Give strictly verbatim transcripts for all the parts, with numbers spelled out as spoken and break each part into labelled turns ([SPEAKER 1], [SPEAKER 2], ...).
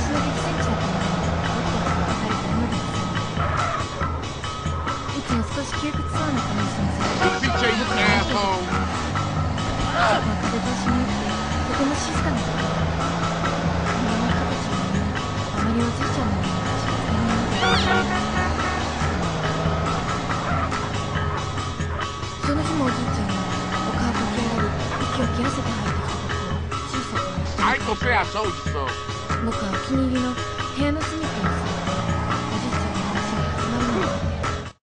[SPEAKER 1] の激戦地だったのに僕たちは別れて無理です。いつも少し窮屈そうな顔をしてます。僕は風通しによってとても静かなところ。村の人たちはみんなあまりおじいちゃんのような静かなもので、その日もおじいちゃんはお顔かけられ息を切らせて吐いてきた僕を小さく抱きしめて、僕はお気に入りの部屋の隅っこに座っておじいちゃんの話が始まるのを待って。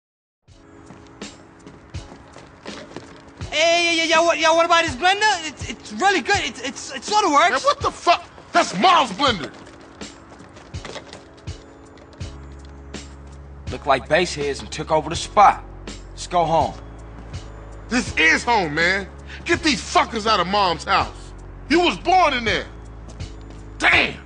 [SPEAKER 2] Hey, yeah, yeah, what, yeah, what about this blender? It's, it's really good. It's, it's, it sort of works.
[SPEAKER 3] Man, what the fuck? That's Mom's blender.
[SPEAKER 4] Look like baseheads and took over the spot. Let's go home.
[SPEAKER 3] This is home, man. Get these fuckers out of Mom's house. You was born in there. Damn.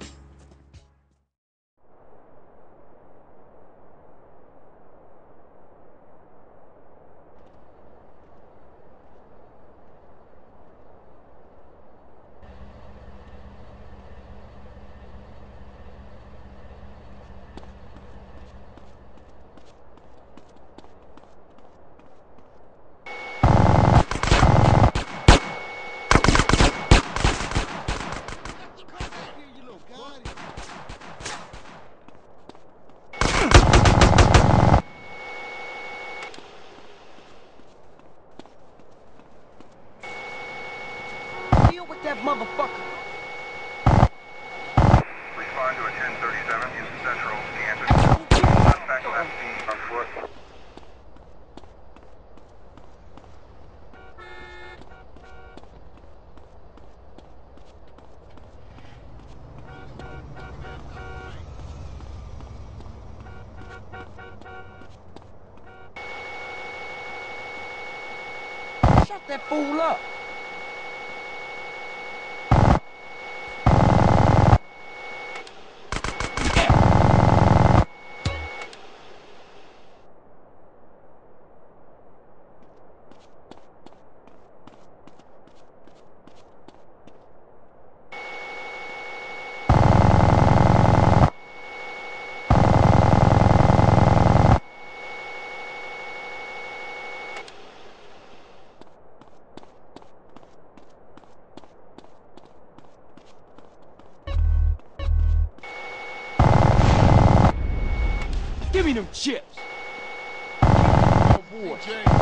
[SPEAKER 2] That motherfucker.
[SPEAKER 5] Respond to a ten thirty-seven in Central Kansas. Suspect left feet on foot.
[SPEAKER 2] Shut that fool up. Give me them chips.
[SPEAKER 3] Oh, boy.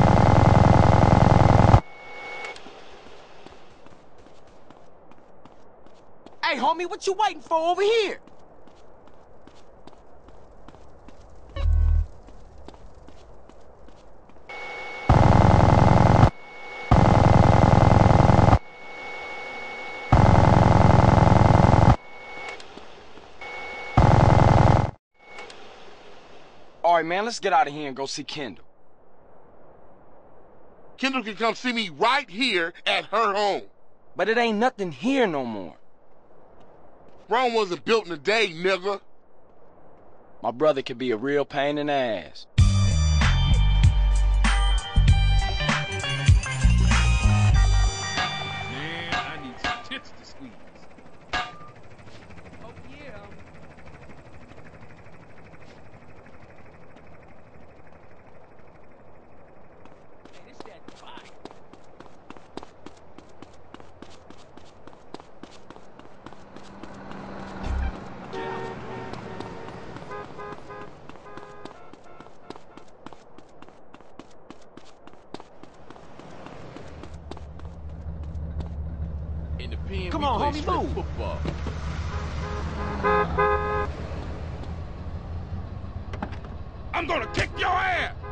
[SPEAKER 2] Hey, homie, what you waiting for over here?
[SPEAKER 4] All right, man, let's get out of here and go see Kendall.
[SPEAKER 3] Kendall can come see me right here at her home.
[SPEAKER 4] But it ain't nothing here no more.
[SPEAKER 3] Rome wasn't built in a day, nigga.
[SPEAKER 4] My brother could be a real pain in the ass.
[SPEAKER 6] Man, I need some tits to squeeze.
[SPEAKER 2] Oh, yeah. Hey, this that fire.
[SPEAKER 6] In the pen,
[SPEAKER 2] Come
[SPEAKER 6] we
[SPEAKER 2] on,
[SPEAKER 6] play
[SPEAKER 2] homie,
[SPEAKER 6] strip
[SPEAKER 2] move.
[SPEAKER 6] football. I'm gonna kick your ass!